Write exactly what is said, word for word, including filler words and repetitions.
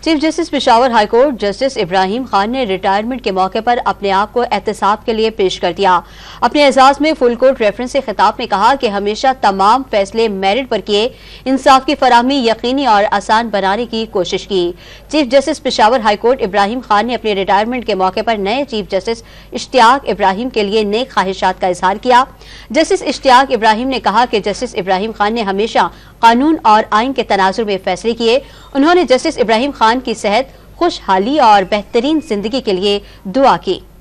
Chief justice Peshawar high court justice Ibrahim Khan ने retirement के मौके पर अपने आप को एहतसाब के लिए पेश कर दिया। अपने एजाज में फुल कोर्ट रेफरेंस से खिताब में कहा कि हमेशा तमाम फैसले मेरिट पर किए, इंसाफ की फराहमी यकीनी और आसान बनाने की कोशिश की। Chief justice Peshawar high court Ibrahim Khan ने अपने रिटायरमेंट के मौके पर नए चीफ जस्टिस इश्तियाक इब्राहिम के लिए नेक ख्वाहिशात का इजहार किया। जस्टिस इश्तियाक इब्राहिम ने कहा कि जस्टिस इब्राहिम खान ने हमेशा कानून और आइन के तनाजुर में फैसले किए। उन्होंने जस्टिस इब्राहिम खान की सेहत, खुशहाली और बेहतरीन जिंदगी के लिए दुआ की।